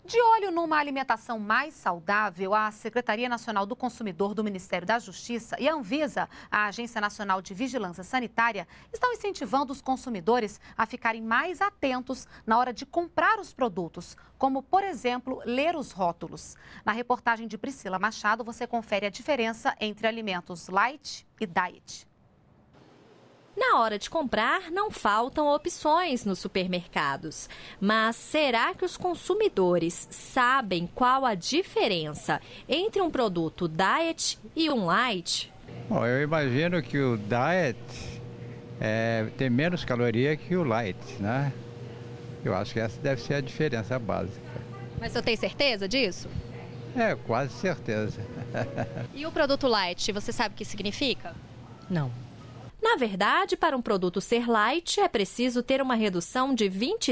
De olho numa alimentação mais saudável, a Secretaria Nacional do Consumidor do Ministério da Justiça e a Anvisa, a Agência Nacional de Vigilância Sanitária, estão incentivando os consumidores a ficarem mais atentos na hora de comprar os produtos, como, por exemplo, ler os rótulos. Na reportagem de Priscila Machado, você confere a diferença entre alimentos light e diet. Na hora de comprar, não faltam opções nos supermercados. Mas será que os consumidores sabem qual a diferença entre um produto diet e um light? Bom, eu imagino que o diet tem menos caloria que o light, né? Eu acho que essa deve ser a diferença básica. Mas você tem certeza disso? Quase certeza. E o produto light, você sabe o que significa? Não. Na verdade, para um produto ser light, é preciso ter uma redução de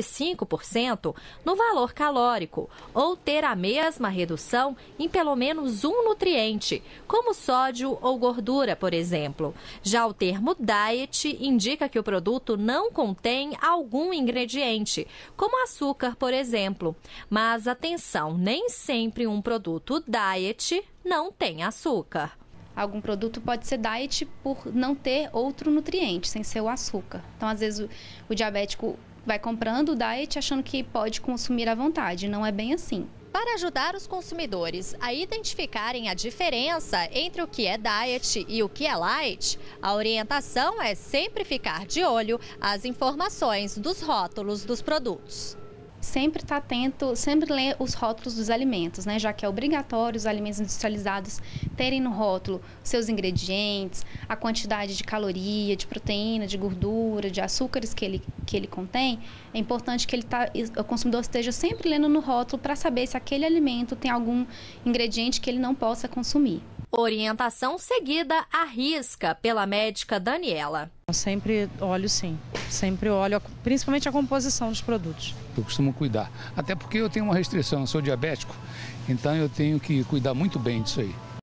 25% no valor calórico ou ter a mesma redução em pelo menos um nutriente, como sódio ou gordura, por exemplo. Já o termo diet indica que o produto não contém algum ingrediente, como açúcar, por exemplo. Mas atenção, nem sempre um produto diet não tem açúcar. Algum produto pode ser diet por não ter outro nutriente, sem ser o açúcar. Então, às vezes, o diabético vai comprando o diet achando que pode consumir à vontade. Não é bem assim. Para ajudar os consumidores a identificarem a diferença entre o que é diet e o que é light, a orientação é sempre ficar de olho às informações dos rótulos dos produtos. Sempre estar atento, sempre ler os rótulos dos alimentos, né? Já que é obrigatório os alimentos industrializados terem no rótulo seus ingredientes, a quantidade de caloria, de proteína, de gordura, de açúcares que ele contém. É importante que o consumidor esteja sempre lendo no rótulo para saber se aquele alimento tem algum ingrediente que ele não possa consumir. Orientação seguida à risca pela médica Daniela. Eu sempre olho, sim. Sempre olho, principalmente a composição dos produtos. Eu costumo cuidar, até porque eu tenho uma restrição, eu sou diabético, então eu tenho que cuidar muito bem disso aí.